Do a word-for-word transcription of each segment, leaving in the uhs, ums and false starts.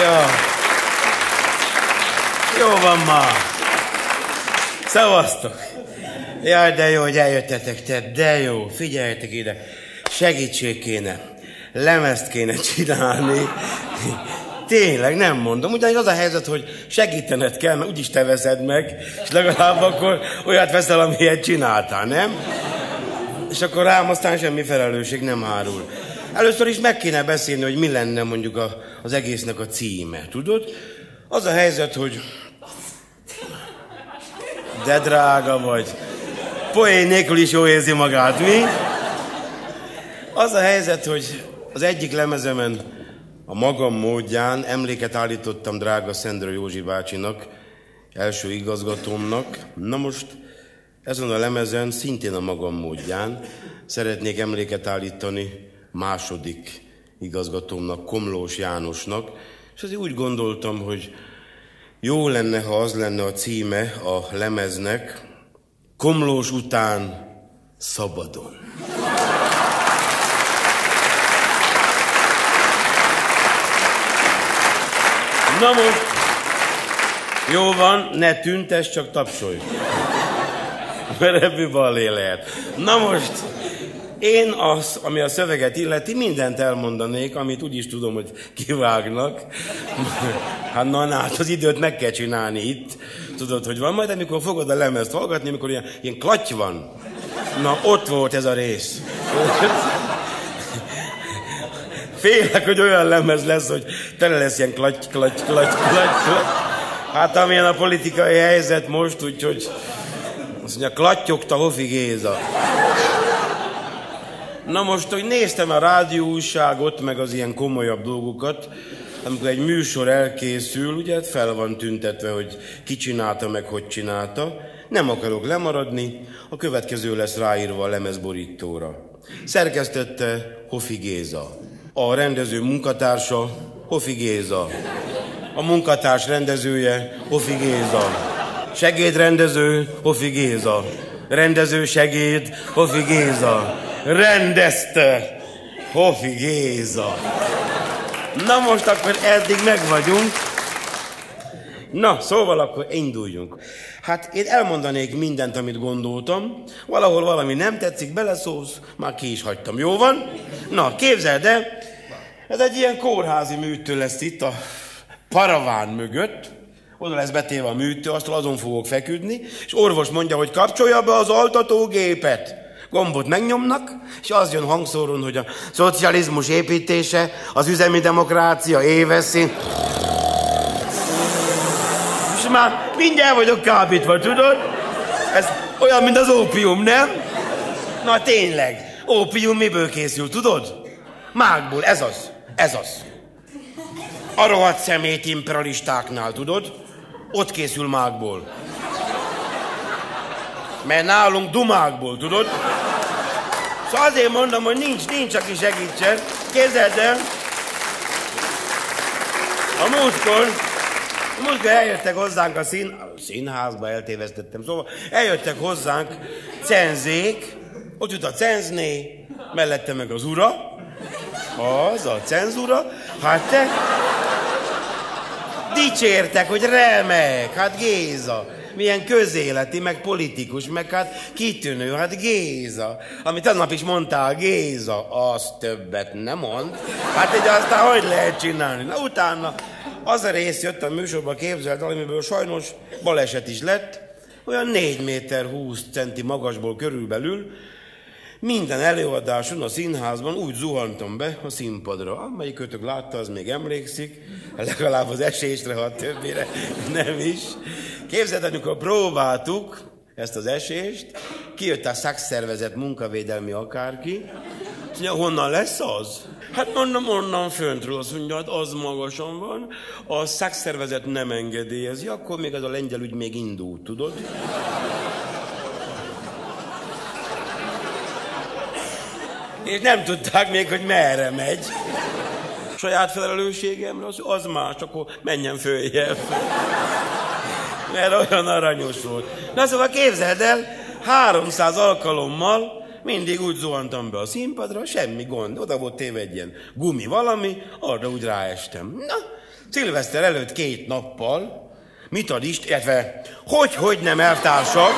Jó. Jó van ma. Szevasztok. Jaj, de jó, hogy eljöttetek, te, de jó. Figyeljetek ide. Segítség kéne. Lemezt kéne csinálni. Tényleg, nem mondom. Ugyanis az a helyzet, hogy segítened kell, mert úgyis te veszed meg, és legalább akkor olyat veszel, amilyet csináltál, nem? És akkor rám aztán semmi felelősség nem hárul. Először is meg kéne beszélni, hogy mi lenne mondjuk a, az egésznek a címe, tudod? Az a helyzet, hogy de drága vagy. Poén nélkül is jól érzi magát, mi? Az a helyzet, hogy az egyik lemezemen a magam módján emléket állítottam drága Szendra Józsi bácsinak, első igazgatómnak. Na most ezen a lemezen szintén a magam módján szeretnék emléket állítani második igazgatómnak, Komlós Jánosnak, és azért úgy gondoltam, hogy jó lenne, ha az lenne a címe a lemeznek, Komlós után szabadon. Na most, jó van, ne tüntess, csak tapsolj. Mert ebből balé lehet. Na most, én az, ami a szöveget illeti, mindent elmondanék, amit úgyis tudom, hogy kivágnak. Hát na, na, hát az időt meg kell csinálni itt. Tudod, hogy van, majd amikor fogod a lemezt hallgatni, amikor ilyen, ilyen klatty van. Na, ott volt ez a rész. Félek, hogy olyan lemez lesz, hogy tele lesz ilyen klatty, klatty, klatty, klatty, klatty. Hát amilyen a politikai helyzet most, úgyhogy azt mondja, klattyogta Hofi Géza. Na most, hogy néztem a rádióújságot, meg az ilyen komolyabb dolgokat, amikor egy műsor elkészül, ugye fel van tüntetve, hogy ki csinálta, meg hogy csinálta. Nem akarok lemaradni, a következő lesz ráírva a lemezborítóra. Szerkesztette Hofi Géza. A rendező munkatársa Hofi Géza. A munkatárs rendezője Hofi Géza. Segédrendező Hofi Géza. Rendező segéd Hofi Géza. Rendezte Hofi Géza. Na most akkor eddig meg vagyunk. Na, szóval akkor induljunk. Hát én elmondanék mindent, amit gondoltam. Valahol valami nem tetszik, beleszólsz, már ki is hagytam. Jó van? Na, képzeld el, ez egy ilyen kórházi műtő lesz itt a paraván mögött. Oda lesz betéve a műtő, aztán azon fogok feküdni, és orvos mondja, hogy kapcsolja be az altatógépet. Gombot megnyomnak, és az jön hangszóron, hogy a szocializmus építése, az üzemi demokrácia éves szint. És már mindjárt vagyok kábítva, tudod? Ez olyan, mint az ópium, nem? Na tényleg, ópium miből készül, tudod? Mágból, ez az, ez az. A rohadt szemét imperialistáknál, tudod? Ott készül mágból. Mert nálunk dumákból, tudod? Szóval azért mondom, hogy nincs, nincs, aki segítsen. Képzeld el, a múltkor, a múltkor eljöttek hozzánk a szín, a színházba, eltévesztettem, szóval eljöttek hozzánk cenzék, ott jut a cenzné, mellette meg az ura, az a cenzura, hát te dicsértek, hogy remek, hát Géza. Milyen közéleti, meg politikus, meg hát kitűnő, hát Géza. Amit tegnap is mondtál, Géza, az többet nem mond. Hát így aztán hogy lehet csinálni? Na utána az a rész jött a műsorba, képzeld, amiből sajnos baleset is lett, olyan négy méter húsz centi magasból körülbelül, minden előadáson a színházban úgy zuhantam be a színpadra. Amelyik kötök látta, az még emlékszik, legalább az esésre, ha a többére nem is. Képzeld, amikor próbáltuk ezt az esést, kijött a szakszervezet munkavédelmi akárki, azt mondja, honnan lesz az? Hát mondom, onnan föntről, azt mondja, hát az magasan van, a szakszervezet nem engedélyezi, akkor még az a lengyel ügy még indult, tudod? És nem tudták még, hogy merre megy. Saját felelősségemre az, az más, akkor menjen följebb. Mert olyan aranyos volt. Na szóval képzeld el, háromszáz alkalommal mindig úgy zuhantam be a színpadra, semmi gond. Oda volt téve egy ilyen gumi valami, arra úgy ráestem. Na, Szilveszter előtt két nappal, mit ad Isten, illetve hogy-hogy nem elvtársak,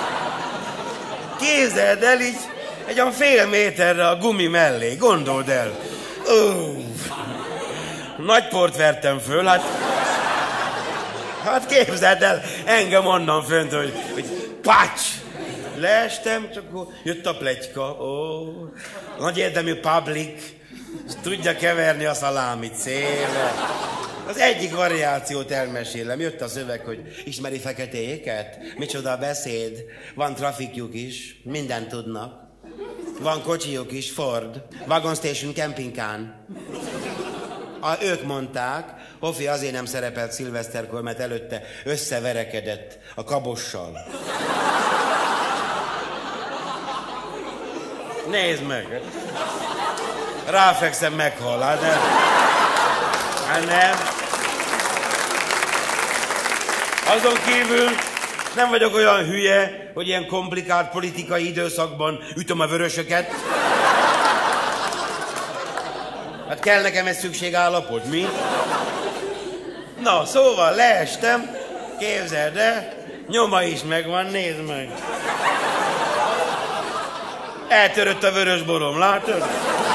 képzeld el így egy olyan fél méterre a gumi mellé, gondold el. Ó, nagy port vertem föl, hát, hát képzeld el, engem onnan fönt, hogy, hogy pács, leestem, csak akkor jött a pletyka, ó, nagy érdemű public, tudja keverni a szalámit széle. Az egyik variációt elmesélem, jött a szöveg, hogy ismeri feketéket? Micsoda a beszéd, van trafikjuk is, mindent tudnak. Van kocsijuk is, Ford, Wagon Station Campingkán. A, ők mondták, Hofi azért nem szerepelt szilveszterkor, mert előtte összeverekedett a kabossal. Nézd meg! Ráfekszem, meghal, hát nem. Hát nem. Azon kívül nem vagyok olyan hülye, hogy ilyen komplikált politikai időszakban ütöm a vörösöket. Hát kell nekem egy szükségállapot, mi? Na, szóval leestem, képzeld el, nyoma is megvan, nézd meg. Eltörött a vörös borom, látod?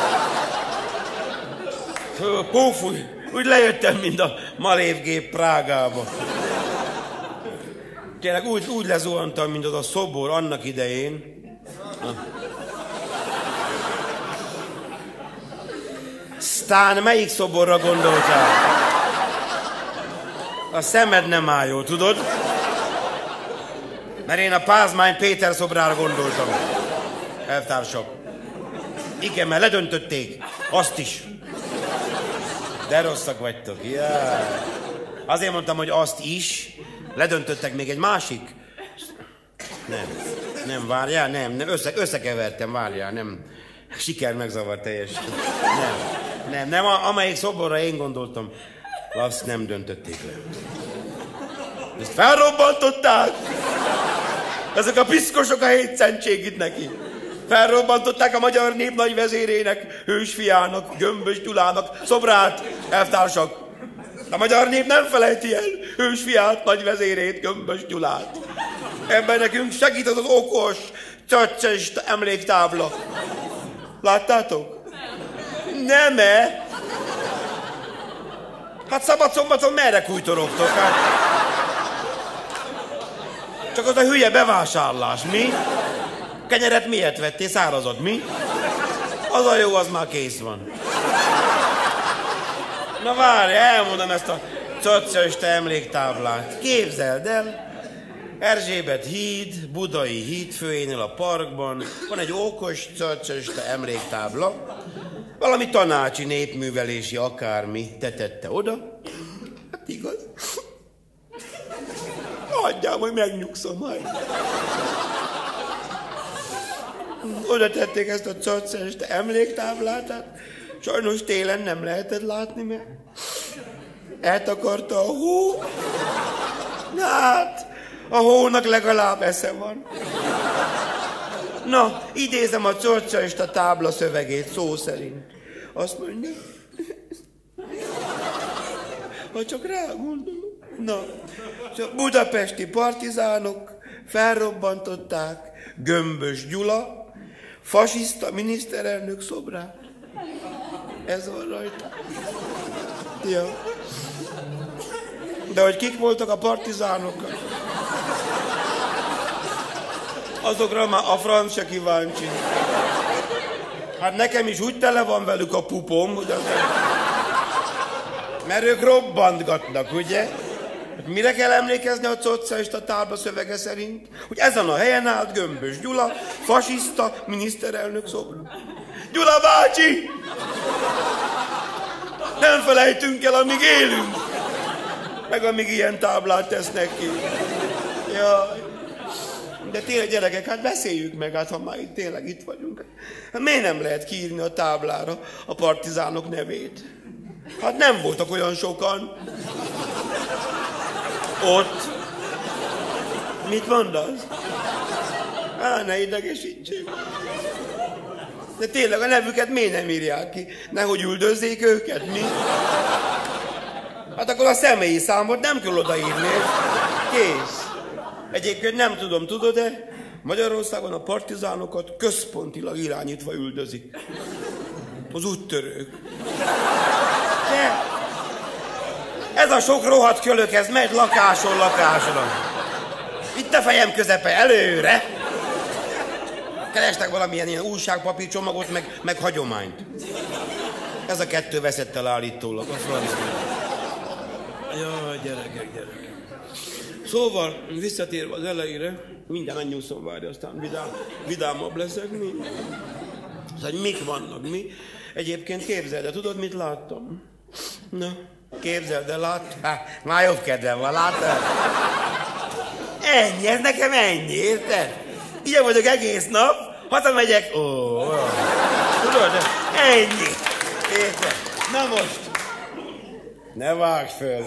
Puf, úgy, úgy lejöttem, mint a malévgép Prágába. Tényleg úgy, úgy lezuhantam, mint az a szobor annak idején. Sztán, melyik szoborra gondoltál? A szemed nem áll jól, tudod? Mert én a Pázmány Péter szobrára gondoltam. Elvtársak. Igen, mert ledöntötték. Azt is. De rosszak vagytok. Yeah. Azért mondtam, hogy azt is. Ledöntöttek még egy másik. Nem. Nem, várjál, nem. nem. Össze, összekevertem, várjál, nem. Siker megzavar teljesen. Nem. Nem, nem. Amelyik szoborra én gondoltam, azt nem döntötték le. Ezt felrobbantották. Ezek a piszkosok a hétszentség itt neki. Felrobbantották a magyar nép nagy vezérének, hősfiának, Gömbös Gyulának szobrát, elvtársak. A magyar nép nem felejti el hősfiát, nagy vezérét, Gömbös Gyulát. Ebben nekünk segít az az okos, csöccses emléktábla. Láttátok? Nem-e? Hát szabad-szombaton merre kújtorogtok? Hát... Csak az a hülye bevásárlás, mi? Kenyeret miért vettél? Szárazat, mi? Az a jó, az már kész van. Na várj, elmondom ezt a csöccöste emléktáblát. Képzeld el, Erzsébet híd, Budai hídfőjénél a parkban van egy okos csöccöste emléktábla, valami tanácsi, népművelési akármi tetette oda. Hát igaz. Hagyjál, hogy megnyugszom majd. Oda tették ezt a csöccöste emléktáblát, hát sajnos télen nem lehetett látni, mert eltakarta a hó. Na hát, a hónak legalább esze van. Na, idézem a csöccöste tábla szövegét szó szerint. Azt mondja, ha csak rágondolok. Na, a budapesti partizánok felrobbantották Gömbös Gyula fasiszta miniszterelnök szobrát. Ez van rajta. Ja. De hogy kik voltak a partizánok? Azokra már a franc se kíváncsi. Hát nekem is úgy tele van velük a pupom, hogy az... Mert ők robbantgatnak, ugye? Mire kell emlékezni a csöccöste tábla szövege szerint? Hogy ezen a helyen állt Gömbös Gyula, fasiszta miniszterelnök szobra. Gyula bácsi! Nem felejtünk el, amíg élünk. Meg amíg ilyen táblát tesznek ki. Jaj. De tényleg, gyerekek, hát beszéljük meg, hát ha már itt tényleg itt vagyunk. Hát miért nem lehet kiírni a táblára a partizánok nevét? Hát nem voltak olyan sokan. Ott. Mit mondasz? Á, ne idegesítsék. De tényleg a nevüket miért nem írják ki? Nehogy üldözzék őket, mi? Hát akkor a személyi számot nem kell odaírni. Kész. Egyébként nem tudom, tudod-e? Magyarországon a partizánokat központilag irányítva üldözik. Az úttörők. De ez a sok rohadt kölök, ez megy lakáson lakásra. Itt a fejem közepe, előre. Kerestek valamilyen ilyen újságpapír csomagot, meg, meg hagyományt. Ez a kettő veszett el állítólag, a francia. Jaj, gyerekek, gyerekek. Szóval, visszatérve az elejére, mindjárt megnyúszom, várj, aztán vidám, vidámabb leszek, mi? Szóval, mik vannak, mi? Egyébként képzeld, de tudod, mit láttam? Na, képzeld, de lát... Há, már jobb kedvem van, látod? Ennyi, ez nekem ennyi, érted? Ilyen vagyok egész nap, hazamegyek, ó, ó, tudod, ennyi, érted? Na most, ne vágj föl.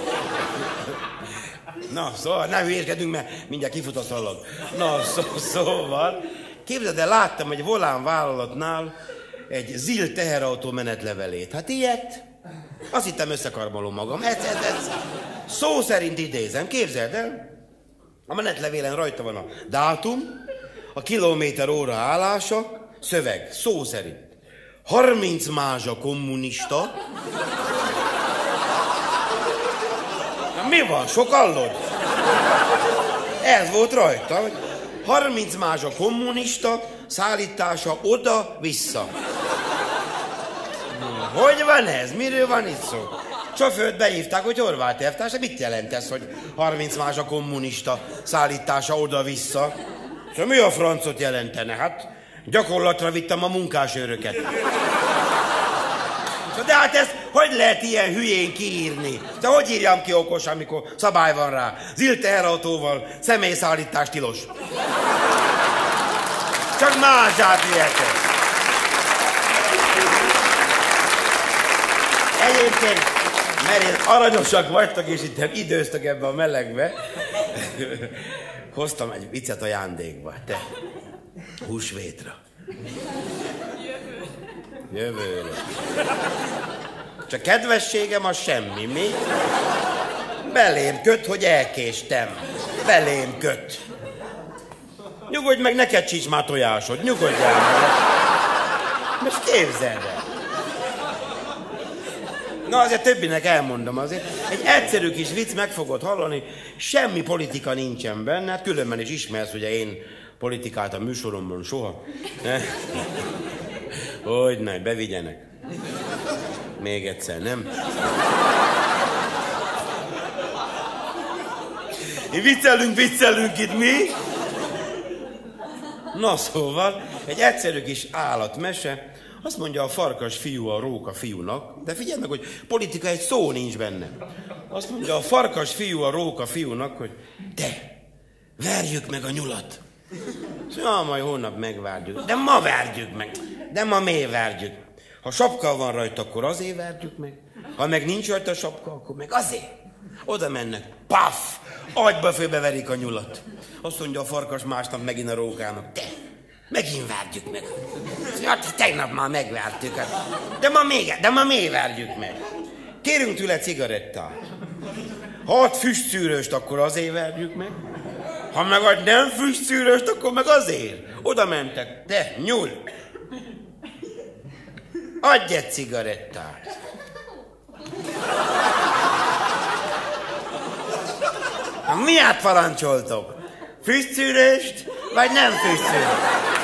Na, szóval nem hülyéskedünk, mert mindjárt kifut a szalag. Na, szó, szóval, képzeld el, láttam egy volán vállalatnál egy ZIL teherautó menetlevelét. Hát ilyet, azt hittem összekarmolom magam. Ez, ez, ez. Szó szerint idézem, képzeld el, a menetlevélen rajta van a dátum, a kilométer óra állása, szöveg, szó szerint. harminc mázsa kommunista. Na, mi van, sokallod? Ez volt rajta, hogy harminc mázsa kommunista, szállítása oda-vissza. Hogy van ez? Miről van itt szó? Sofőrt beívták, hogy Horváth elvtárs, mit jelent ez, hogy harminc mázsa kommunista, szállítása oda-vissza? Szóval mi a francot jelentene? Hát gyakorlatra vittem a munkásőröket. De hát ezt hogy lehet ilyen hülyén kiírni? De hogy írjam ki okos, amikor szabály van rá? ZIL teherautóval személyszállítás tilos. Csak mázsát vihetek. Egyébként, mert én aranyosak vagytok, és itt időztök ebbe a melegbe, hoztam egy viccet ajándékba. Te, húsvétra. Jövőre. Csak kedvességem az semmi, mi? Belém köt, hogy elkéstem. Belém köt. Nyugodj meg, neked sincs már tojásod. Nyugodjál meg. Most képzeld el. Na, azért többinek elmondom azért. Egy egyszerű kis vicc, meg fogod hallani, semmi politika nincsen benne, hát különben is ismersz, ugye én politikát a műsoromban soha. Hogyne, bevigyenek. Még egyszer, nem? Viccelünk, viccelünk itt, mi? Na szóval, egy egyszerű kis állatmese, azt mondja a farkas fiú a róka fiúnak, de figyelj meg, hogy politika egy szó nincs benne. Azt mondja a farkas fiú a róka fiúnak, hogy te, verjük meg a nyulat. Szóval majd holnap megvárjuk. De ma verjük meg. De ma miért verjük? Ha sapka van rajta, akkor azért verjük meg. Ha meg nincs rajta sapka, akkor meg azért. Oda mennek, paf, agyba főbeverik a nyulat. Azt mondja a farkas másnap megint a rókának, te, megint verjük meg. Hát tegnap már megvertük. De ma még, de ma miért verjük meg? Kérünk tőle cigarettát. Ha ad füstszűrőst, akkor azért verjük meg. Ha meg ad nem füstszűrőst, akkor meg azért. Oda mentek, te, nyúl. Adj egy cigarettát. Miért parancsoltok? Füstszűrőst, vagy nem füstszűrőst?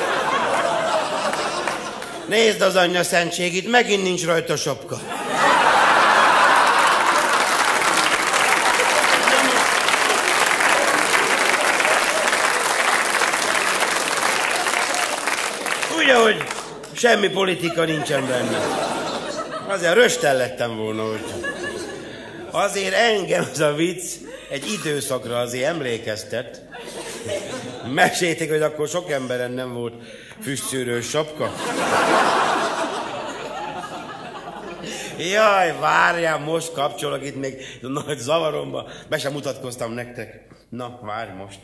Nézd az anyja szentségét, megint nincs rajta sapka. Ugye, hogy semmi politika nincsen benne. Azért röstel lettem volna, hogy... Azért engem az a vicc egy időszakra azért emlékeztet. Mesélték, hogy akkor sok emberen nem volt füstszűrős sapka. Jaj, várjál, most kapcsolok itt még nagy zavaromba. Be sem mutatkoztam nektek. Na, várj most.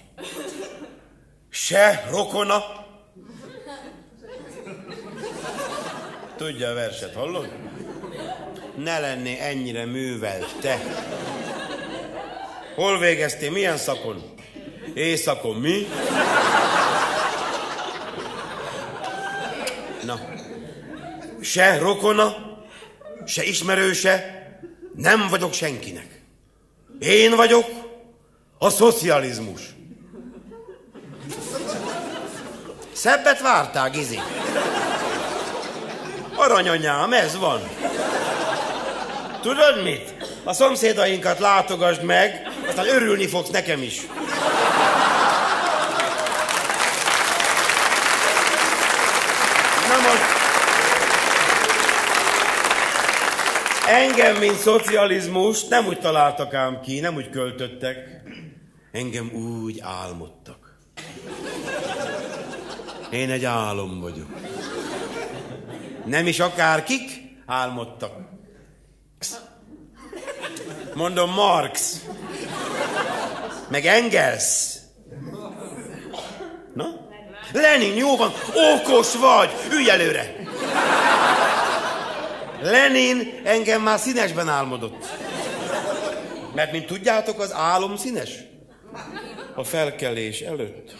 Se rokona. Tudja a verset, hallod? Ne lenné ennyire művelt, te. Hol végeztél? Milyen szakon? Északon, mi? Na, se rokona, se ismerőse, nem vagyok senkinek. Én vagyok a szocializmus. Szebbet vártál, Gizi? Aranyanyám, ez van. Tudod mit? A szomszédainkat látogasd meg, aztán örülni fogsz nekem is. Na most... Engem, mint szocializmus, nem úgy találtak ám ki, nem úgy költöttek. Engem úgy álmodtak. Én egy álom vagyok. Nem is akárkik álmodtak. Mondom, Marx. Meg Engels. Na? Lenin, jó van, okos vagy, ülj előre. Lenin engem már színesben álmodott. Mert, mint tudjátok, az álom színes. A felkelés előtt.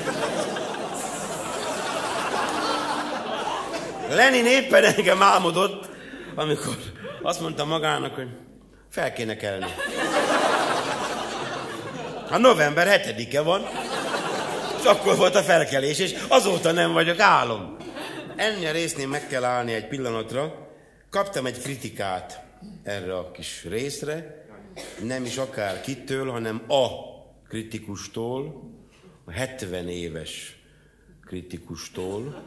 Lenin éppen engem álmodott, amikor azt mondta magának, hogy fel kéne kelni. A november hetedike van, és akkor volt a felkelés, és azóta nem vagyok álom. Ennél résznél meg kell állni egy pillanatra. Kaptam egy kritikát erre a kis részre, nem is akár kitől, hanem a kritikustól, a hetven éves kritikustól.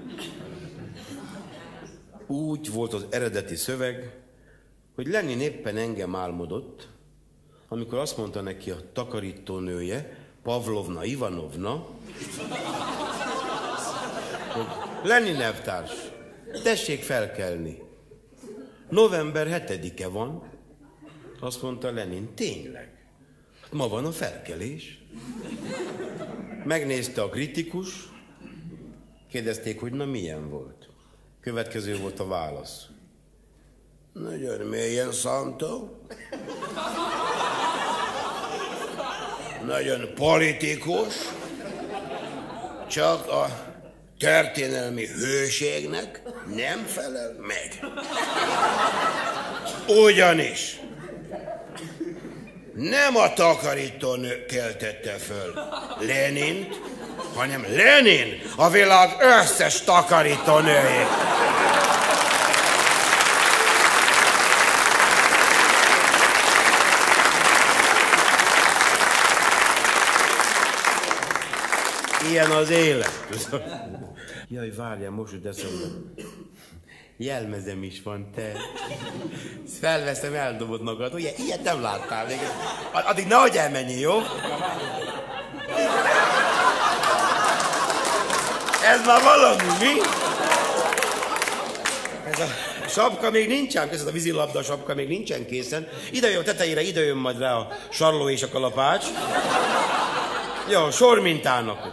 Úgy volt az eredeti szöveg, hogy Lenin éppen engem álmodott, amikor azt mondta neki a takarítónője, Pavlovna Ivanovna, hogy Lenin elvtárs, tessék felkelni. november hetedike van, azt mondta Lenin, tényleg, ma van a felkelés. Megnézte a kritikus, kérdezték, hogy na milyen volt. Következő volt a válasz. Nagyon mélyen szántó. Nagyon politikus. Csak a történelmi hőségnek nem felel meg. Ugyanis nem a takarítónő keltette föl Lenint, hanem Lenin a világ összes takarítónőjét. Ilyen az élet. Jaj, várjál, most jut eszembe. Jelmezem is van, te. Felveszem, eldobod magad. Ugye, ilyet nem láttál még. Addig nehogy elmenjél, jó? Ez már valami, mi? Ez a sapka még nincsen, ez a vízilabda sapka még nincsen készen. Ide jön a tetejére, ide jön majd rá a sarló és a kalapács. Jó, sormintának.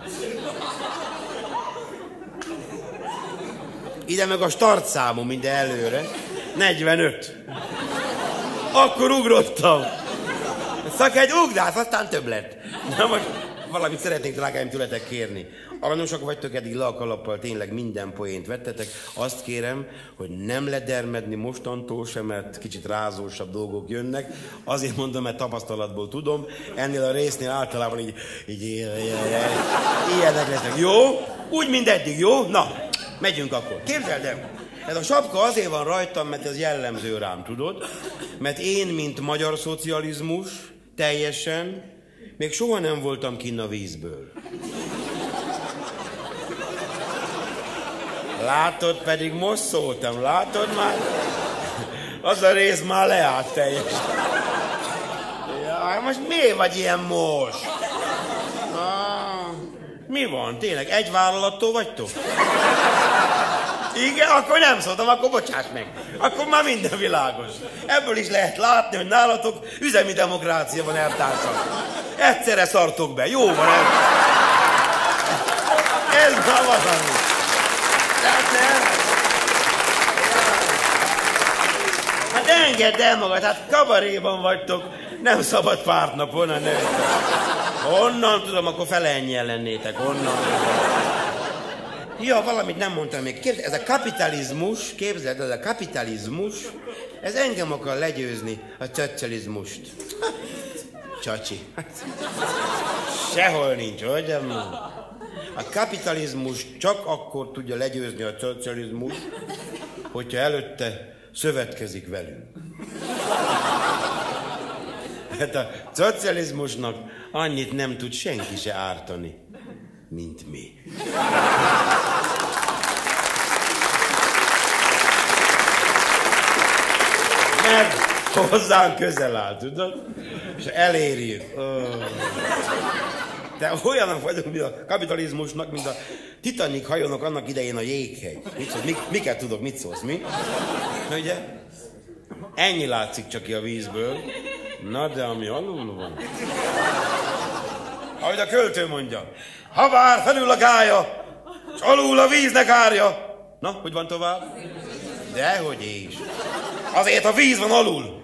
Ide meg a startszámom minden előre. negyvenöt. Akkor ugrottam. Szakadj, ugrálsz, aztán több lett. Na most valamit szeretnék, drágáim, tőletek kérni. Aranyosak vagytok, eddig le a kalappal tényleg minden poént vettetek. Azt kérem, hogy nem ledermedni mostantól sem, mert kicsit rázósabb dolgok jönnek. Azért mondom, mert tapasztalatból tudom. Ennél a résznél általában így, így ilyenek lesznek. Jó? Úgy, mint eddig, jó? Na, megyünk akkor. Képzeld el, ez a sapka azért van rajtam, mert ez jellemző rám, tudod? Mert én, mint magyar szocializmus, teljesen, még soha nem voltam kinn a vízből. Látod, pedig most szóltam, látod már? Az a rész már leállt teljesen. Jaj, most miért vagy ilyen most? Ah, mi van, tényleg, egy vállalattól vagytok? Igen, akkor nem szóltam, akkor bocsáss meg. Akkor már minden világos. Ebből is lehet látni, hogy nálatok üzemi demokrácia van, eltársak. Egyszerre szartok be, jó van ez. Ez már valami. Hát engedd el magad, hát kabaréban vagytok, nem szabad pártnapon, hanem... Honnan tudom, akkor fele ennyien lennétek, honnan? Ja, valamit nem mondtam még. Képzeld, ez a kapitalizmus, képzeld, ez a kapitalizmus, ez engem akar legyőzni, a szocializmust. Csacsi. Sehol nincs, hogy? A kapitalizmus csak akkor tudja legyőzni a szocializmus, hogyha előtte szövetkezik velünk. Hát a szocializmusnak annyit nem tud senki se ártani, mint mi. Mert hozzánk közel áll, tudod? És elérjük. Oh. De olyanok vagyunk, mint a kapitalizmusnak, mint a Titanic hajónak annak idején a jéghegy. Mit szólsz? Mik, miket tudok, mit szólsz, mi? Ugye? Ennyi látszik csak ki a vízből. Na, de ami alul van. Ahogy a költő mondja. Ha vár felül a gája, s alul a víznek árja. Na, hogy van tovább? Dehogy is. Azért a víz van alul.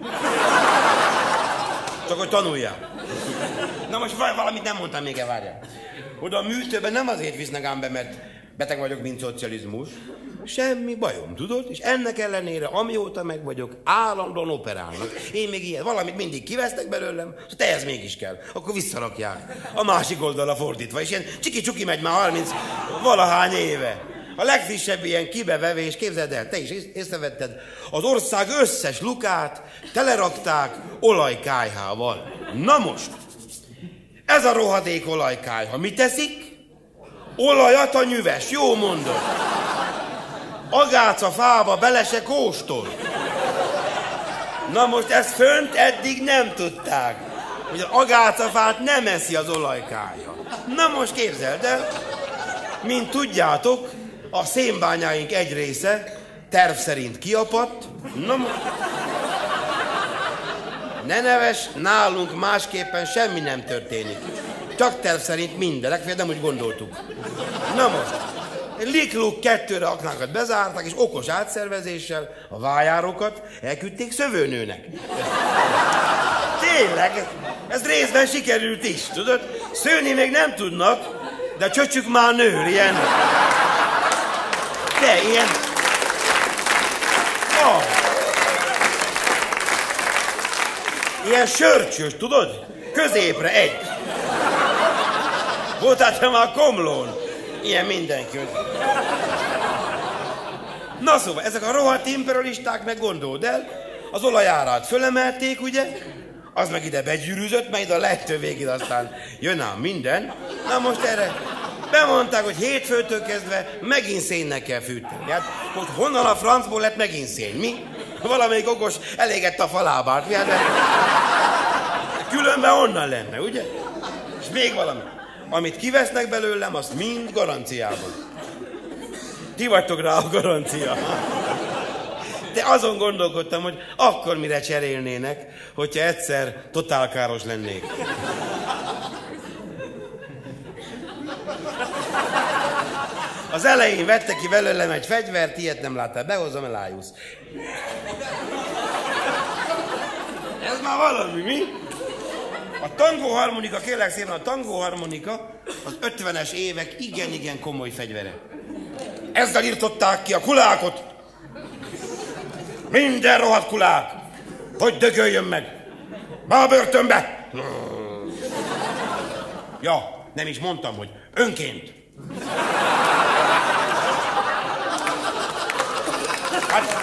Csak hogy tanuljál. Na most valamit nem mondtam még, várjál. Oda a műtőben nem azért visznek ám be, mert beteg vagyok, mint szocializmus. Semmi bajom, tudod? És ennek ellenére, amióta meg vagyok, állandóan operálnak. Én még ilyet, valamit mindig kivesztek belőlem, és te ez mégis kell. Akkor visszarakják. A másik oldalra fordítva. És ilyen csiki-csuki megy már harminc valahány éve. A legfrissebb ilyen kibevevés, képzeld el, te is észrevetted, az ország összes lukát telerakták olajkályhával. Na most, ez a rohadék olajkályha mit teszik? Olajat a nyüves, jó mondod. Agáca fába bele se kóstol. Na most ezt fönt eddig nem tudták, hogy az agácafát nem eszi az olajkályha. Na most képzeld el, mint tudjátok, a szénbányáink egy része terv szerint kiapadt. Na most... Ne neves, nálunk másképpen semmi nem történik. Csak terv szerint minden, legfeljebb nem úgy gondoltuk. Na most, Likluk kettőre aknákat bezárták, és okos átszervezéssel a vájárokat elküldték szövőnőnek. Tényleg, ez részben sikerült is, tudod? Szőni még nem tudnak, de a csöcsük már nő, ilyen... De ilyen... Oh. Ilyen sörcsös, tudod? Középre egy. Voltál te már Komlón? Ilyen mindenki. Na szóval, ezek a rohadt imperialisták meg gondold el, az olajárát fölemelték, ugye? Az meg ide begyűrűzött, meg ide a lehető végig aztán jön ám minden. Na most erre bemondták, hogy hétfőtől kezdve megint szénnek kell fűteni. Hát most honnan a francból lett megint szén, mi? Valamelyik okos elégette a falábát, mi? Hát, de... Különben onnan lenne, ugye? És még valami. Amit kivesznek belőlem, azt mind garanciában. Ti vagytok rá a garancia. De azon gondolkodtam, hogy akkor mire cserélnének, hogyha egyszer totálkáros lennék. Az elején vette ki belőlem egy fegyvert, ilyet nem láttál, behozom, elájulsz. Ez már valami, mi? A tangóharmonika, kérlek szépen, a tangóharmonika az ötvenes évek igen-igen komoly fegyvere. Ezzel írtották ki a kulákot. Minden rohadt kulák, hogy dögöljön meg. Be a börtönbe! Ja, nem is mondtam, hogy önként. Hát...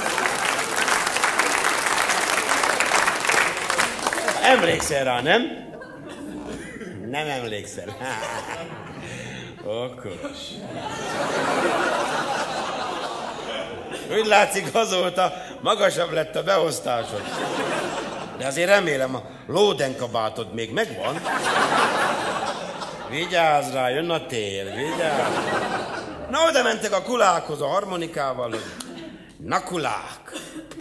Emlékszel rá, nem? Nem emlékszel. Okos. Úgy látszik, azóta magasabb lett a beosztásod. De azért remélem, a lódenkabátod még megvan. Vigyázz rá, jön a tél, vigyázz. Na, oda mentek a kulákhoz a harmonikával, hogy na kulák,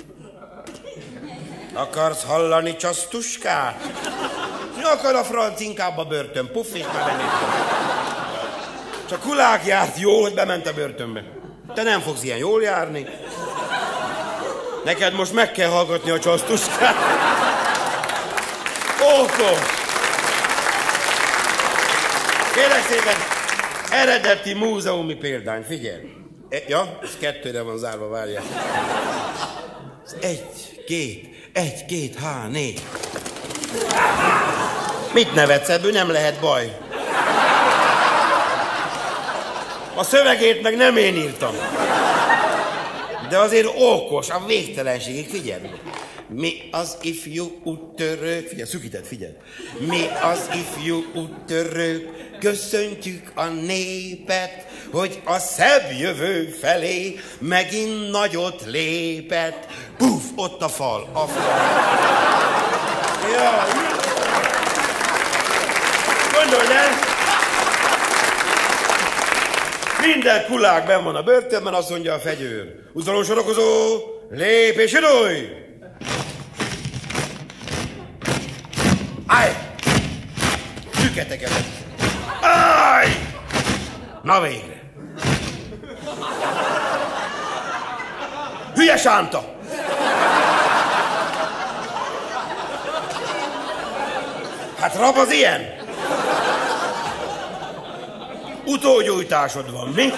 akarsz hallani csasztuskát? Mi akar a franc, inkább a börtön, puff, és már benéztem. Csak kulák járt jól, hogy bement a börtönbe. Te nem fogsz ilyen jól járni. Neked most meg kell hallgatni a csasztuskát. Ókos! Kérlek szépen, eredeti múzeumi példány, figyelj! E, ja, ez kettőre van zárva, várjál. Egy, két, egy, két, há, négy. Mit nevetsz, ebből nem lehet baj. A szövegét meg nem én írtam. De azért okos, a végtelenségig, figyelj. Mi az ifjú úttörők, figyelj, szükített, figyelj. Mi az ifjú úttörők, köszöntjük a népet, hogy a szebb jövő felé megint nagyot lépett. Puf, ott a fal, a fal. Jaj. Gondold el, minden kulák benn van a börtönben, azt mondja a fegyőr. Udvaron sorokozó, lép és indulj! Állj! Tüketeket! Állj! Na végre! Hülye sánta! Hát rab az ilyen! Utógyújtásod van, mi?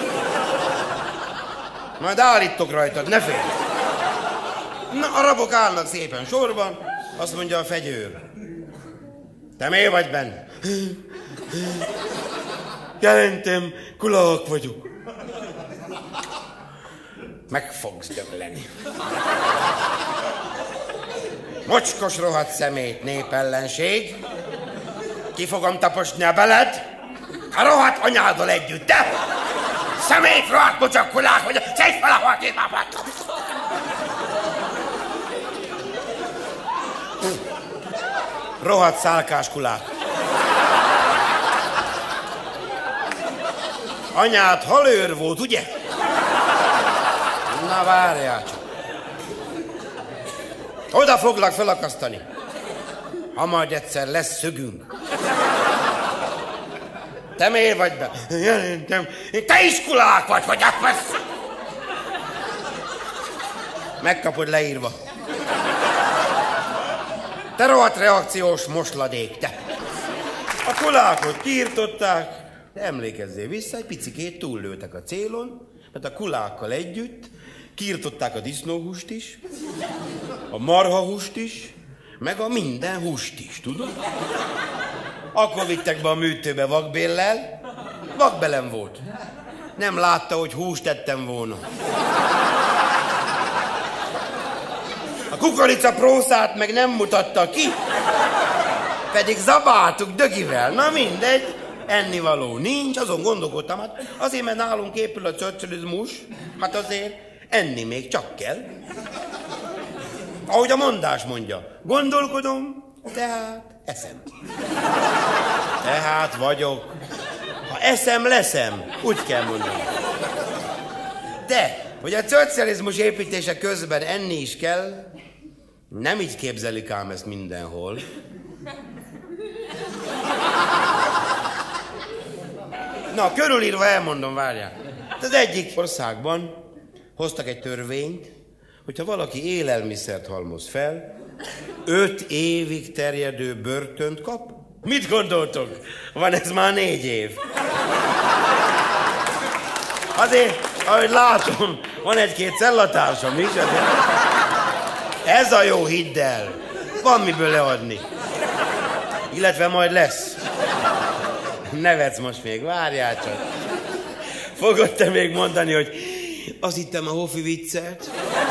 Majd állítok rajtad, ne félj! Na, a rabok állnak szépen sorban, azt mondja a fegyőr. Te miért vagy benn? Jelentem, kulak vagyok. Meg fogsz dögleni. Mocskos rohadt szemét, népellenség. Ki fogom taposni a beled? A rohadt anyáddal együtt, te! Szemét rohadt mocsak kulák, hogy szedj fel a halképámat! Rohadt szálkás kulák. Anyád halőr volt, ugye? Na várjál csak. Oda foglak felakasztani. Ha majd egyszer lesz szögünk. Te miért vagy be? Jelentem. Te is kulák vagy, hogy akarsz? Megkapod leírva. Te rohadt reakciós mosladék, te. A kulákot kiirtották, de emlékezzél vissza, egy picikét túllőtek a célon, mert a kulákkal együtt kiirtották a disznóhúst is, a marhahúst is, meg a minden húst is, tudod? Akkor vittek be a műtőbe vakbéllel, vakbelem volt. Nem látta, hogy húst ettem volna. A kukorica prószát meg nem mutatta ki, pedig zabáltuk dögivel. Na mindegy, ennivaló nincs, azon gondolkodtam, hát azért, mert nálunk épül a szocializmus, hát azért enni még csak kell. Ahogy a mondás mondja, gondolkodom, tehát eszem. Tehát vagyok. Ha eszem, leszem, úgy kell mondani. De, hogy a szocializmus építése közben enni is kell, nem így képzelik ám ezt mindenhol. Na, körülírva elmondom, várjál. Az egyik országban hoztak egy törvényt, hogyha valaki élelmiszert halmoz fel, öt évig terjedő börtönt kap. Mit gondoltok? Van ez már négy év. Azért, ahogy látom, van egy-két cellatársam is. Ez a jó, hidd el. Van miből leadni. Illetve majd lesz. Nevetsz most még, várjál csak. Fogod te még mondani, hogy azt hittem a Hofi viccet.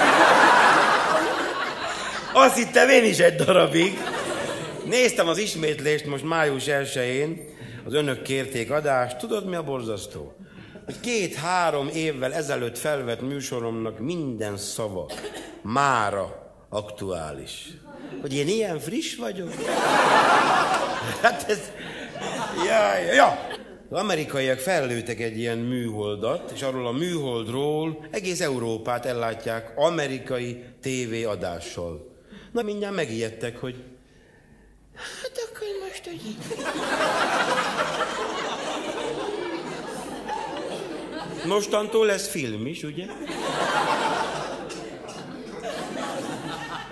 Azt hittem én is egy darabig. Néztem az ismétlést most május elsején, az önök kérték adást. Tudod, mi a borzasztó? Hogy két-három évvel ezelőtt felvett műsoromnak minden szava mára aktuális. Hogy én ilyen friss vagyok? Hát ez... Ja, ja. Az amerikaiak fellőttek egy ilyen műholdat, és arról a műholdról egész Európát ellátják amerikai tévéadással. Na, mindjárt megijedtek, hogy hát akkor most, hogy... Mostantól lesz film is, ugye?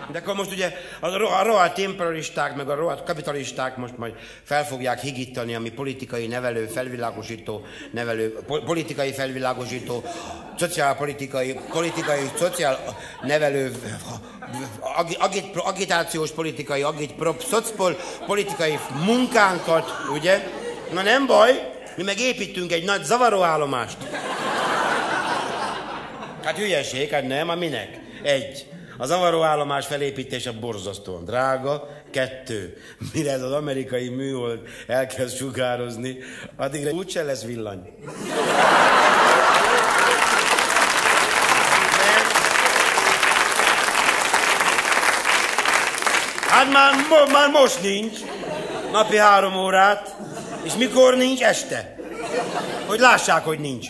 De akkor most ugye a rohadt imperialisták, meg a rohadt kapitalisták most majd fel fogják higítani, ami politikai nevelő, felvilágosító, nevelő, politikai felvilágosító, szociálpolitikai, politikai, szociál nevelő, agit, agitációs politikai, agitprop, szocpol, politikai munkánkat, ugye? Na nem baj, mi meg építünk egy nagy zavaróállomást. Hát hülyeség, hát nem, a minek? Egy. A zavaróállomás felépítése borzasztóan drága. Kettő. Mire ez az amerikai műhold elkezd sugározni, addigra úgyse lesz villany. Hát már, mo már most nincs. Napi három órát. És mikor nincs? Este. Hogy lássák, hogy nincs.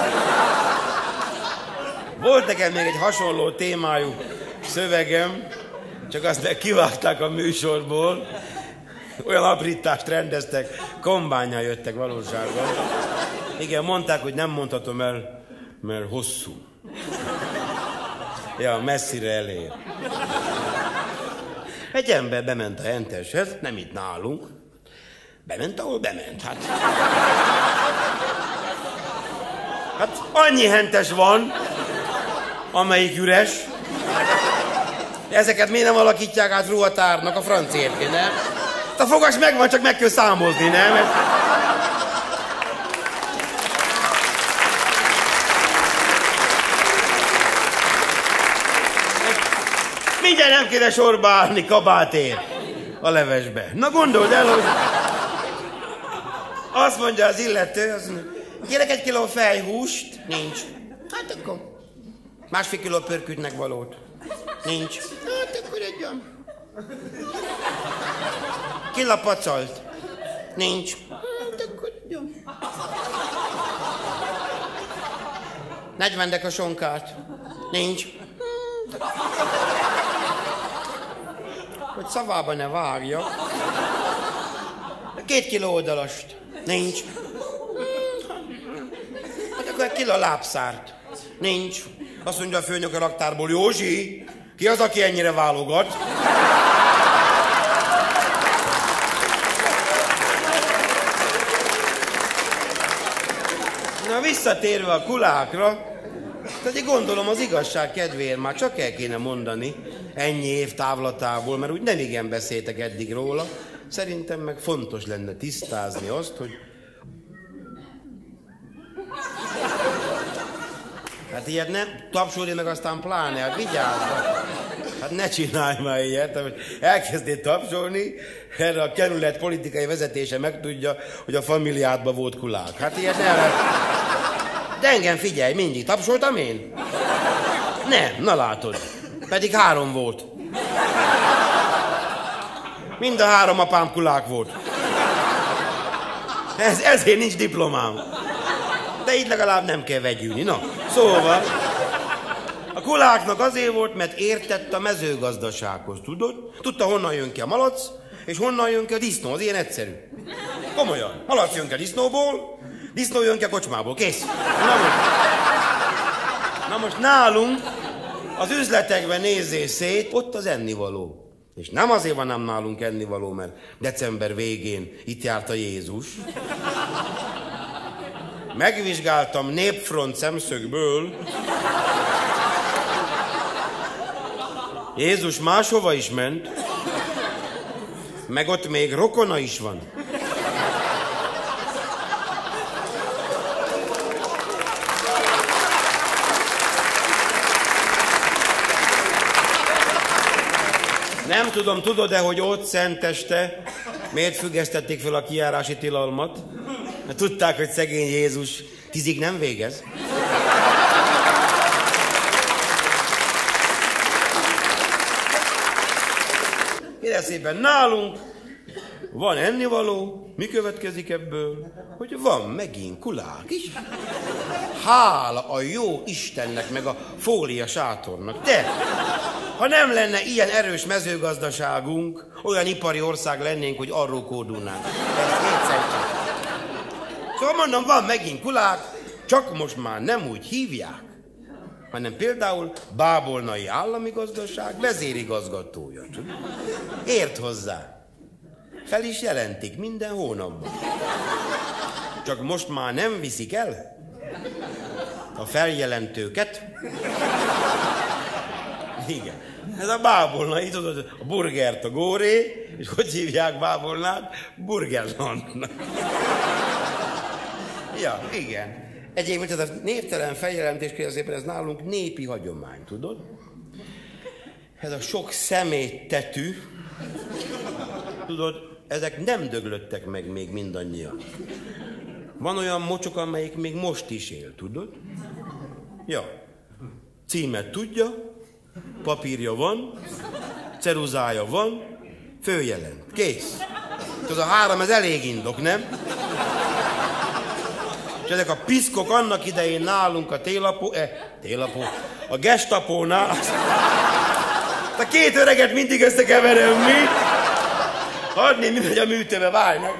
Volt nekem még egy hasonló témájú szövegem, csak azt meg kivágták a műsorból. Olyan aprítást rendeztek, kombánnyal jöttek valóságban. Igen, mondták, hogy nem mondhatom el, mert hosszú. Ja, messzire elér. Egy ember bement a Henteshez, nem itt nálunk. Bement, ahol bement, hát. Hát annyi Hentes van, amelyik üres. Ezeket miért nem alakítják át ruhatárnak a franciérként, nem? A fogas megvan, csak meg kell számozni, nem? Mindjárt nem kéne sorba állni kabátért a levesbe. Na gondold el, hogy azt mondja az illető, azt mondja, kérek egy kiló fejhúst? Nincs. Hát akkor másfél kiló pörkütnek valót. Nincs. Hát akkor egy olyan. Killa pacalt? Nincs. Hát akkor egy olyan. negyven a sonkát? Nincs. Hogy szavába ne vágja. Két kiló oldalast? Nincs. Hát akkor egy kiló lábszárt? Nincs. Azt mondja a főnök a raktárból, Józsi, ki az, aki ennyire válogat? Na, visszatérve a kulákra, tehát gondolom az igazság kedvéért már csak el kéne mondani ennyi év távlatából, mert úgy nem igen beszéltek eddig róla. Szerintem meg fontos lenne tisztázni azt, hogy hát ilyet nem tapsolni meg aztán pláne, hát vigyázz! Hát ne csinálj már ilyet, hogy elkezdél tapsolni, erre a kerület politikai vezetése megtudja, hogy a familiádban volt kulák. Hát ilyet nem lehet. De engem figyelj, mindig tapsoltam én? Nem, na látod. Pedig három volt. Mind a három apám kulák volt. Ez, ezért nincs diplomám. De így legalább nem kell vegyülni. Na, szóval, a kuláknak azért volt, mert értett a mezőgazdasághoz, tudod? Tudta, honnan jön ki a malac, és honnan jön ki a disznó, az ilyen egyszerű. Komolyan, malac jön ki a disznóból, disznó jön ki a kocsmából, kész. Na most, na most nálunk, az üzletekben nézzél szét, ott az ennivaló. És nem azért van nem nálunk ennivaló, mert december végén itt járt a Jézus. Megvizsgáltam népfront szemszögből. Jézus máshova is ment, meg ott még rokona is van. Nem tudom, tudod-e, hogy ott szenteste miért függesztették fel a kijárási tilalmat? Mert tudták, hogy szegény Jézus tízig nem végez. Kérem szépen, nálunk van ennivaló, mi következik ebből? Hogy van megint kulák is. Hála a jó Istennek, meg a fólia sátornak. De ha nem lenne ilyen erős mezőgazdaságunk, olyan ipari ország lennénk, hogy arról kódulnánk. Ez kétszer csak. Szóval mondom, van megint kulák, csak most már nem úgy hívják, hanem például Bábolnai államigazgaság vezérigazgatója. Ért hozzá. Fel is jelentik minden hónapban. Csak most már nem viszik el a feljelentőket. Igen. Ez a Bábolnai, tudod, a burgert a Góré, és hogy hívják Bábolnát? Burgerlandnak. Ja, igen. Egyébként ez a névtelen feljelentés, kérdezében ez nálunk népi hagyomány, tudod? Ez a sok szeméttetű, tudod, ezek nem döglöttek meg még mindannyian. Van olyan mocsok, amelyik még most is él, tudod? Ja. Címet tudja, papírja van, ceruzája van, följelent. Kész. Ez a három, ez elég indok, nem? És ezek a piszkok annak idején nálunk a télapó, eh, télapó, a gestapónál, a két öreget mindig összekeverem, mi? Adni, mi megy a műtőbe, várj meg.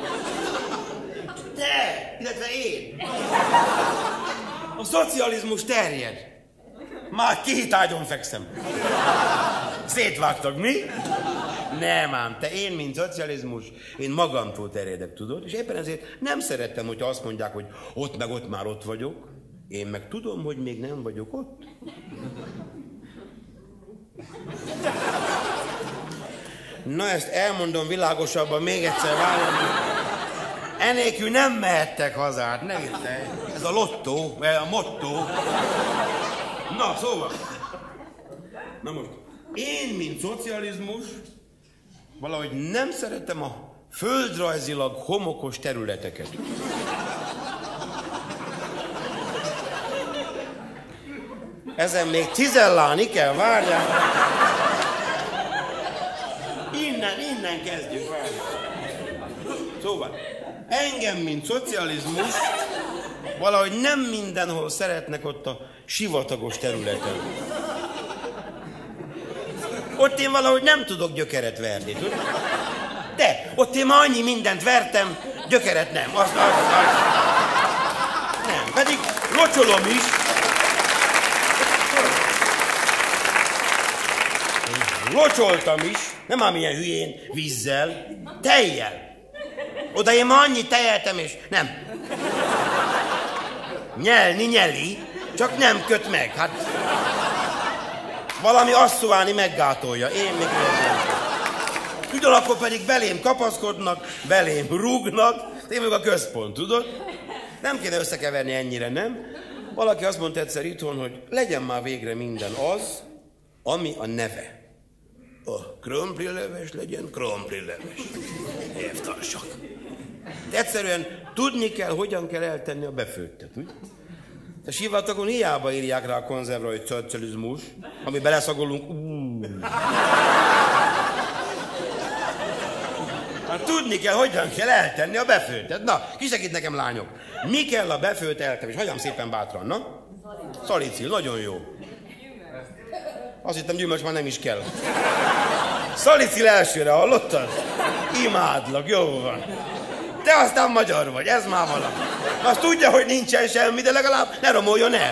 Te, illetve én. A szocializmus terjed. Már két ágyon fekszem. Szétvágtak, mi? Nem ám, te én, mint szocializmus, én magamtól terjedek, tudod? És éppen ezért nem szerettem, hogyha azt mondják, hogy ott meg ott már ott vagyok. Én meg tudom, hogy még nem vagyok ott. Na, ezt elmondom világosabban még egyszer, várjam. Enélkül nem mehettek hazát, ne érte. Ez a lottó, a motto. Na, szóval. Na most, én, mint szocializmus, valahogy nem szeretem a földrajzilag homokos területeket. Ezen még cizellálni kell, várjál. Innen, innen kezdjük, várjál. Szóval, engem, mint szocializmus, valahogy nem mindenhol szeretnek ott a sivatagos területen. Ott én valahogy nem tudok gyökeret verni, tudod? De, ott én már annyi mindent vertem, gyökeret nem. Azt, azt, azt. Nem, pedig locsolom is. Locsoltam is, nem ám ilyen hülyén, vízzel, tejjel. Oda én már annyit tejeltem, és nem. Nyelni nyeli, csak nem köt meg, hát... Valami asszúáni meggátolja, én még nem. Ugyanakkor pedig belém kapaszkodnak, belém rúgnak, én meg a központ, tudod? Nem kéne összekeverni ennyire, nem? Valaki azt mondta egyszer itthon, hogy legyen már végre minden az, ami a neve. A krumplileves legyen krumplileves. Évtársak. De egyszerűen tudni kell, hogyan kell eltenni a befőttet, úgy? A sivatagon hiába írják rá a konzervra, hogy szocializmus, ami beleszagolunk. Hát tudni kell, hogyan kell eltenni a befőttet. Na, ki segít nekem, lányok? Mi kell a befőt eltenni? És hagyjam szépen bátran, na? Szalicil, nagyon jó. Azt hittem, gyümölcs már nem is kell. Szalicil elsőre, hallottad? Imádlak, jó van. Te aztán magyar vagy, ez már valami. Azt tudja, hogy nincsen semmi, de legalább ne romoljon el.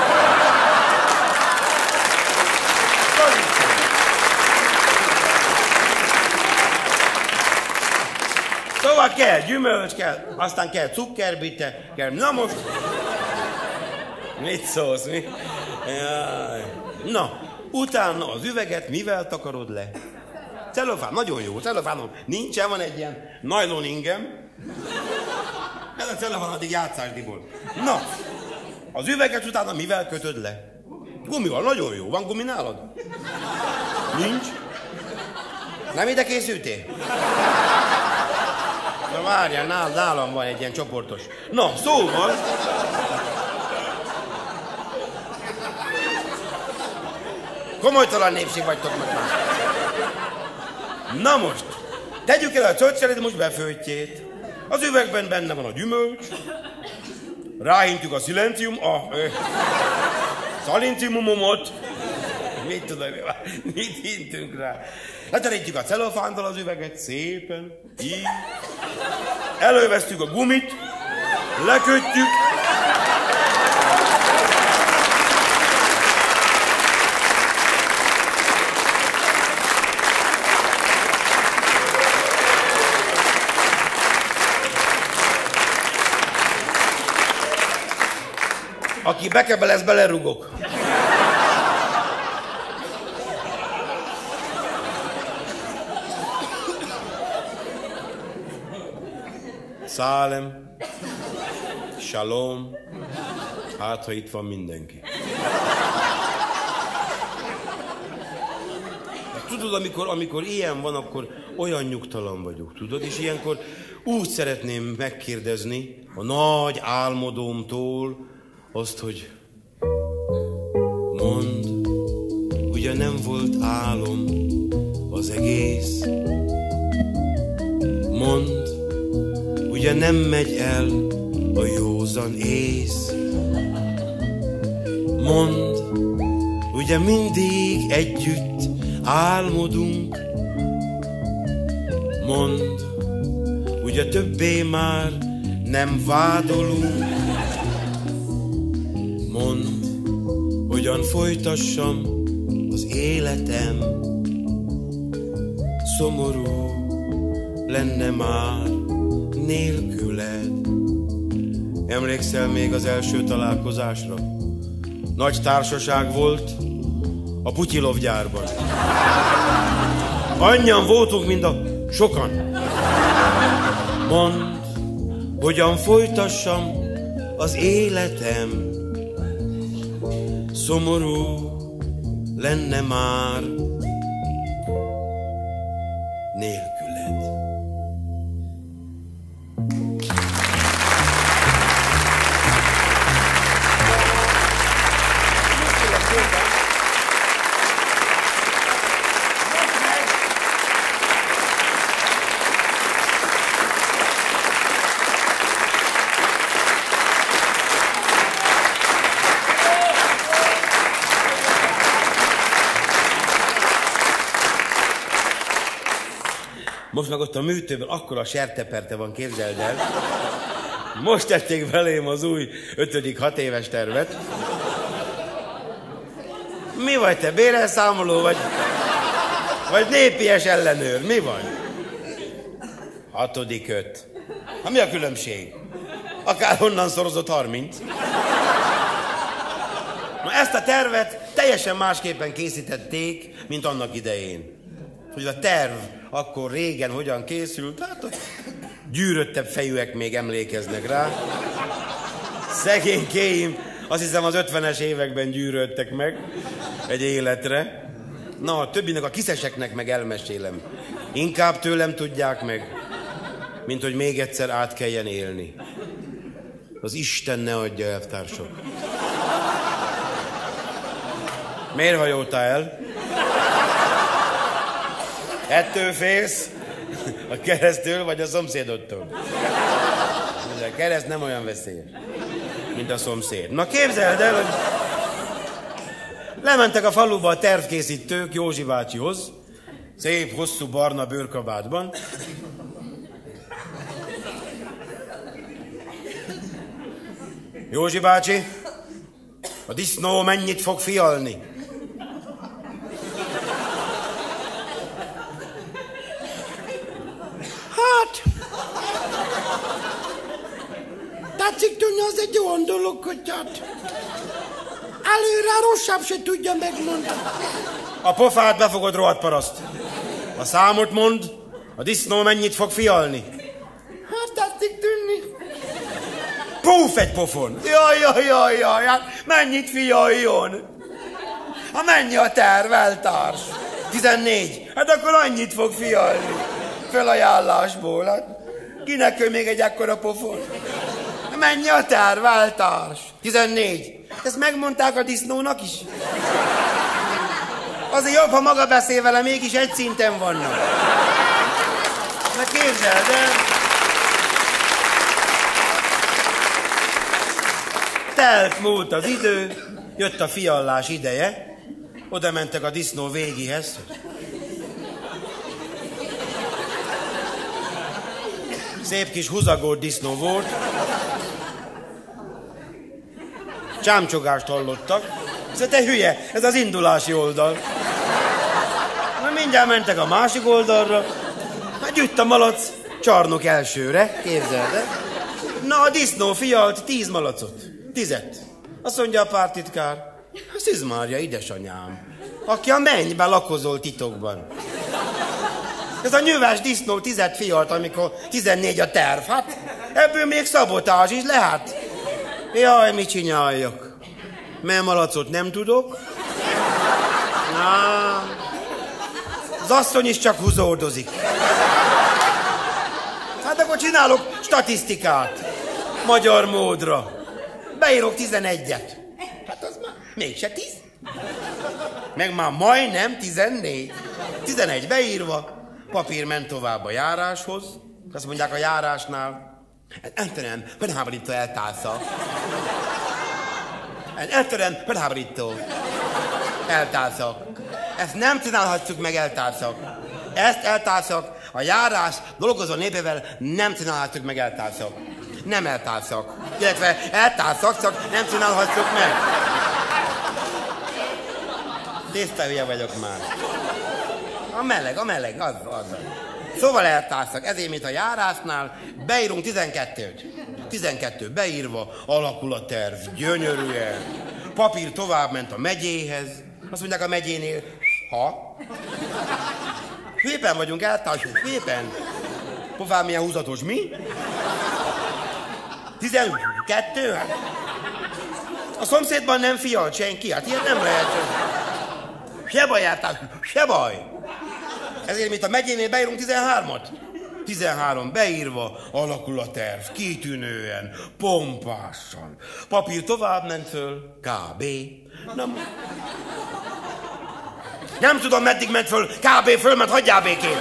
Szóval kell gyümölcs, kell, aztán kell cukkerbite, kell... Na most... Mit szólsz, mi? Jaj. Na, utána az üveget mivel takarod le? Celofán, nagyon jó, celofánom. Nincsen, van egy ilyen nylon ingem. Ez a celofán addig játszásdiból. Na, az üveget utána mivel kötöd le? Gumival, nagyon jó. Van gumi nálad? Nincs? Nem ide készültél? Na várjál, nál, nálam van egy ilyen csoportos. Na, szóval... Komolytalan népség vagytok meg már. Na most, tegyük el a szocializmus befőttjét. Az üvegben benne van a gyümölcs. Ráhintjuk a szilencium, a... Ö, szalinciumumot. Mit tudom, mit hintünk rá? Leterítjük a celofántól az üveget szépen. Így. Elővesztjük a gumit. Lekötjük. Aki bekebelez, belerugok. Szálem, Shalom, hát ha itt van mindenki. Tudod, amikor, amikor ilyen van, akkor olyan nyugtalan vagyok, tudod? És ilyenkor úgy szeretném megkérdezni a nagy álmodomtól azt, hogy mondd, ugye nem volt álom az egész. Mondd, ugye nem megy el a józan ész. Mondd, ugye mindig együtt álmodunk. Mondd, ugye többé már nem vádolunk. Mondd, hogyan folytassam az életem. Szomorú lenne már nélküled. Emlékszel még az első találkozásra? Nagy társaság volt a Putyilov gyárban. Annyian voltunk, mint a sokan. Mondd, hogyan folytassam az életem. Szomorú lenne már nélküled. Most meg ott a műtőben akkora serteperte van, képzeld el. Most tették belém az új ötödik hat éves tervet. Mi vagy te, bérelszámoló vagy? Vagy népies ellenőr? Mi vagy? Hatodik öt. Hát mi a különbség? Akár honnan szorozott harminc. Na ezt a tervet teljesen másképpen készítették, mint annak idején. Hogy a terv akkor régen hogyan készült, hát a gyűröttebb fejűek még emlékeznek rá. Szegénykéim, azt hiszem az ötvenes években gyűrödtek meg egy életre. Na, a többinek, a kiszeseknek meg elmesélem. Inkább tőlem tudják meg, mint hogy még egyszer át kelljen élni. Az Isten ne adja, elvtársak. Miért hajoltál el? Ettől félsz? A keresztől vagy a szomszédodtól? A kereszt nem olyan veszélyes, mint a szomszéd. Na képzeld el, hogy lementek a faluba a tervkészítők Józsi bácsihoz, szép, hosszú, barna bőrkabátban. Józsi bácsi, a disznó mennyit fog fialni? Hát, tetszik tudni, az egy olyan dolog, hogy hát előre a rosszabb se tudja megmondani. A pofát befogod, rohadt paraszt. A számot mond, a disznó mennyit fog fialni? Hát tetszik tudni. Púf, egy pofon. Jaj, jaj, jaj, jaj, hát mennyit fialjon? Ha mennyi a terv, eltárs? tizennégy. Hát akkor annyit fog fialni. Felajánlásból, hát kinek kell még egy ekkora pofon? Mennyi a terv, eltárs? tizennégy. Ezt megmondták a disznónak is? Azért jobb, ha maga beszél vele, mégis egy szinten vannak. Na képzeld el. Telt múlt az idő, jött a fiallás ideje, oda mentek a disznó végihez. Szép kis húzagót disznó volt. Csámcsogást hallottak. Szóval te hülye, ez az indulási oldal. Na mindjárt mentek a másik oldalra. Hát gyűjt a malac csarnok elsőre, képzeld el. Na a disznó fialt tíz malacot. Tizet. Azt mondja a pártitkár, Szűz Mária, édesanyám, aki a mennyben lakozol titokban. Ez a nyilvás disznó tized fialt, amikor tizennégy a terv. Hát ebből még szabotázs is lehet. Jaj, mit csináljak? Mert malacot nem tudok. Na, az asszony is csak húzódozik. Hát akkor csinálok statisztikát. Magyar módra. Beírok tizenegyet. Hát az már mégse tíz. Meg már majdnem tizennégy. tizenegy beírva. Papír ment tovább a járáshoz. Azt mondják a járásnál. Eltörem, felháborító eltálsza. Eltörem, felháborító. Eltálszak. Ezt nem csinálhatjuk meg, eltálszak. Ezt eltálszak. A járás dolgozó népével nem csinálhatjuk meg, eltálszak. Nem eltálszak. Illetve eltálszak, csak nem csinálhatjuk meg. Tiszta hülye vagyok már. A meleg, a meleg, az, az. Szóval eltálszak. Ezért, mint a járásnál, beírunk tizenkettőt. tizenkettő beírva, alakul a terv, gyönyörűen. Papír tovább ment a megyéhez. Azt mondják a megyénél, ha. Szépen vagyunk, eltálsuk, szépen. Pofán milyen húzatos, mi? tizenkettő? Hát. A szomszédban nem fialt senki, hát ilyet nem lehet. Se baj, eltálsuk, se baj. Ezért, mint a megyénél beírunk tizenhármat. tizenhárom beírva, alakul a terv, kitűnően, pompásan. Papír tovább ment föl, kb. Nem, nem tudom, meddig ment föl, kb. Fölment, hagyjál békén.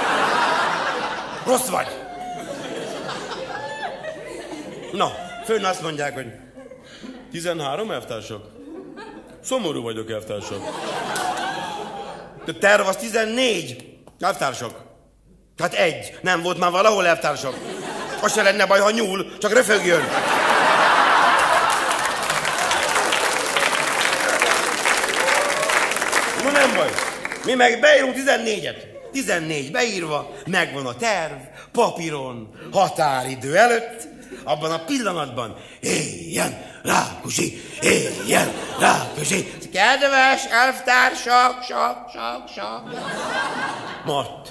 Rossz vagy. Na, fönn azt mondják, hogy tizenhárom, elvtársak? Szomorú vagyok, elvtársak. De terv az tizennégy, elvtársak. Hát egy. Nem volt már valahol, elvtársak. Az se lenne baj, ha nyúl, csak röfögjön. No nem baj. Mi meg beírunk tizennégyet. tizennégy beírva, megvan a terv, papíron, határidő előtt. Abban a pillanatban, éljen Rákosi, éljen Rákosi. Kedves elvtársak, sak, sak, sak. Matt.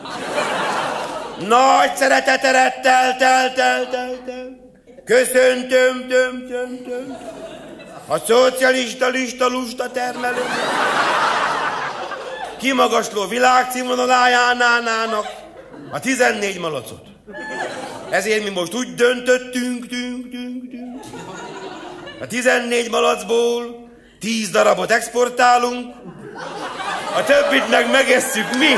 Nagy szereteterettel, tel, tel, tel, tel. Köszöntöm, töm, töm, töm. A szocialista, lista, lusta termelő. Kimagasló világcímvonalájánának a tizennégy malacot. Ezért mi most úgy döntöttünk, tünk, tünk, tünk. A tizennégy malacból tíz darabot exportálunk, a többit meg megesszük mi.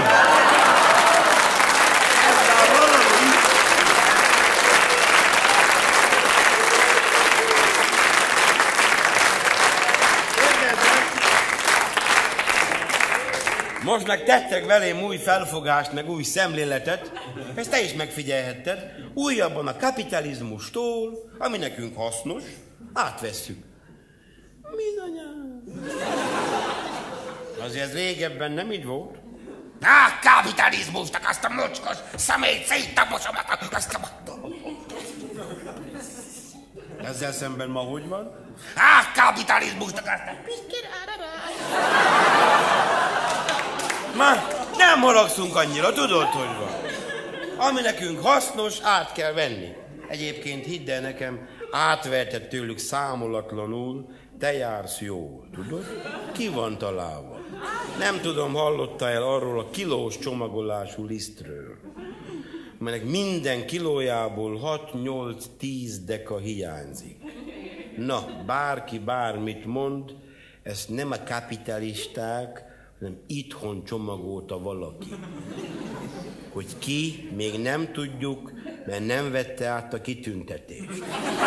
Most meg tettek velém új felfogást, meg új szemléletet, ezt te is megfigyelhetted, újabban a kapitalizmustól, ami nekünk hasznos, átvesszük. Bizonyám. Azért ez régebben nem így volt. Á, kapitalizmusnak azt a mocskos szemét széttaposom, azt a... Ezzel szemben ma hogy van? Á, kapitalizmusnak azt a... Már nem haragszunk annyira, tudod, hogy van. Ami nekünk hasznos, át kell venni. Egyébként hidd el nekem, átverted tőlük számolatlanul, te jársz jól, tudod? Ki van találva? Nem tudom, hallotta el arról a kilós csomagolású lisztről, melynek minden kilójából hat, nyolc, tíz deka hiányzik. Na, bárki bármit mond, ezt nem a kapitalisták, hanem itthon csomagolta valaki. Hogy ki, még nem tudjuk, mert nem vette át a kitüntetést.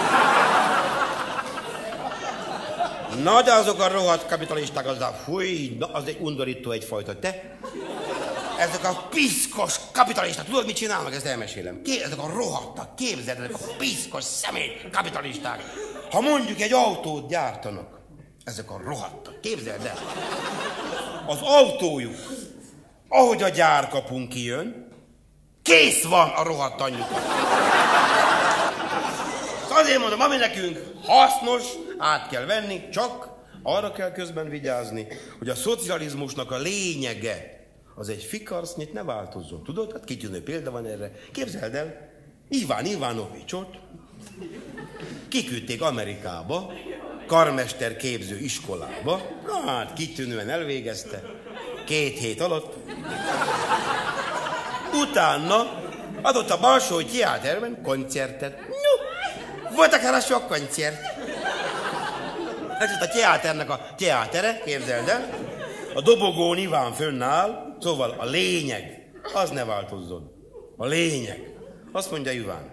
Na, de azok a rohadt kapitalisták, az a fúj, na, az egy undorító egyfajta, te? Ezek a piszkos kapitalisták, tudod, mit csinálnak? Ezt elmesélem. Ké, ezek a rohadtak, képzeld, ezek a piszkos szemét kapitalisták. Ha mondjuk egy autót gyártanak, ezek a rohadtak, képzeld el. Az autójuk, ahogy a gyárkapun kijön, kész van a rohadt anyjukat. Azért mondom, ami nekünk hasznos, át kell venni, csak arra kell közben vigyázni, hogy a szocializmusnak a lényege az egy fikarsznyit ne változzon. Tudod? Hát kitűnő példa van erre. Képzeld el, Iván Ivanovicsot kiküldték Amerikába, karmester képző iskolába. Hát kitűnően elvégezte. Két hét alatt. Utána adott a Balsói Teáterben koncertet. No, volt akár sok koncert. Ez a teáternek a teátere, képzeld el. A dobogón Iván fönnáll, szóval a lényeg, az ne változzon. A lényeg. Azt mondja Iván.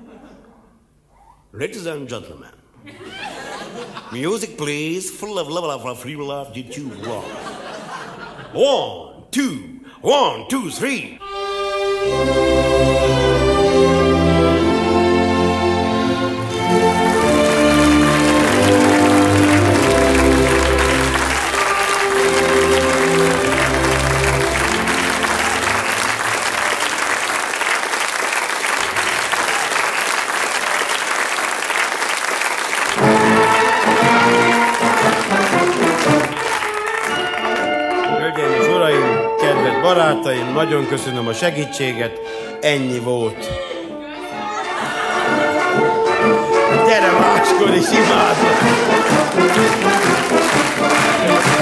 Ladies and gentlemen, music please, full of love, love, free love, did you love? One, two, one, two, three. Barátaim, nagyon köszönöm a segítséget, ennyi volt. Gyere máskor is, imádlak!